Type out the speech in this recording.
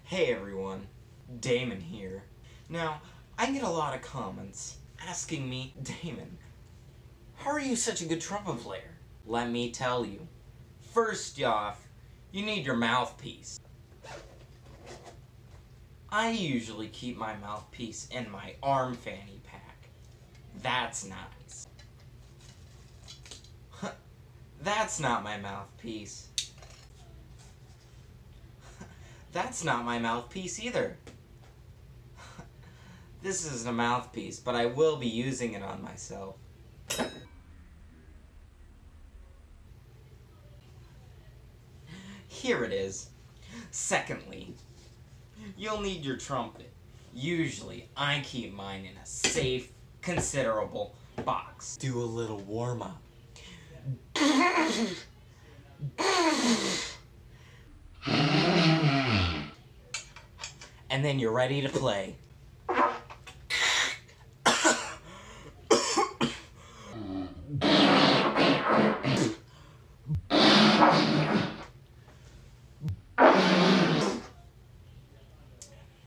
Hey everyone, Damon here. Now, I get a lot of comments asking me, Damon, how are you such a good trumpet player? Let me tell you. First off, you need your mouthpiece. I usually keep my mouthpiece in my arm fanny pack. That's nice. That's not my mouthpiece. That's not my mouthpiece either. This isn't a mouthpiece, but I will be using it on myself. Here it is. Secondly, you'll need your trumpet. Usually, I keep mine in a safe, considerable box. Do a little warm-up. And then you're ready to play.